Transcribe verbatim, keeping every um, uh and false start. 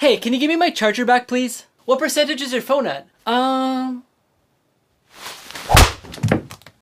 Hey, can you give me my charger back, please? What percentage is your phone at? Um,